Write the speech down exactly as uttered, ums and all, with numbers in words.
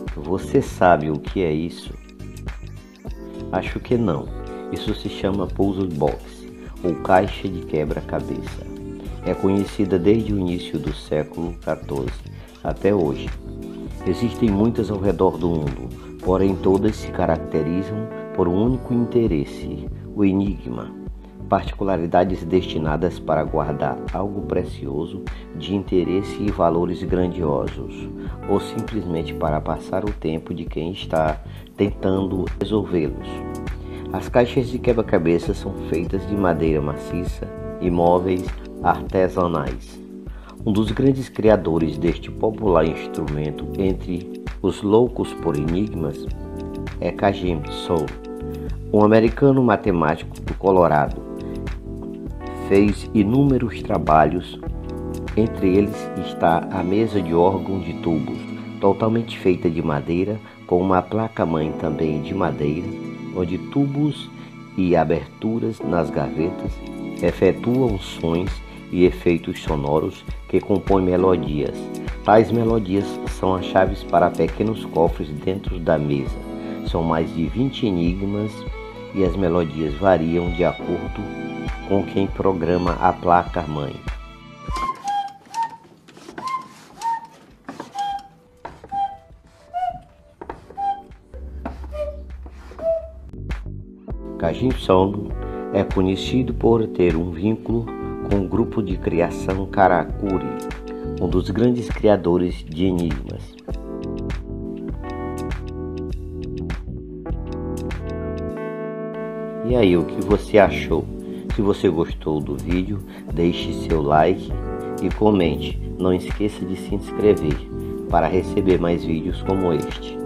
Você sabe o que é isso? Acho que não. Isso se chama Puzzle Box, ou caixa de quebra-cabeça. É conhecida desde o início do século quatorze até hoje. Existem muitas ao redor do mundo, porém todas se caracterizam por um único interesse, o enigma. Particularidades destinadas para guardar algo precioso de interesse e valores grandiosos, ou simplesmente para passar o tempo de quem está tentando resolvê-los. As caixas de quebra-cabeça são feitas de madeira maciça e móveis artesanais. Um dos grandes criadores deste popular instrumento entre os loucos por enigmas é Jameson, um americano matemático do Colorado. Fez inúmeros trabalhos, entre eles está a mesa de órgão de tubos, totalmente feita de madeira, com uma placa-mãe também de madeira, onde tubos e aberturas nas gavetas efetuam sons e efeitos sonoros que compõem melodias. Tais melodias são as chaves para pequenos cofres dentro da mesa. São mais de vinte enigmas e as melodias variam de acordo com quem programa a placa-mãe. Jameson é conhecido por ter um vínculo com o grupo de criação Karakuri, um dos grandes criadores de enigmas. E aí, o que você achou? Se você gostou do vídeo, deixe seu like e comente. Não esqueça de se inscrever para receber mais vídeos como este.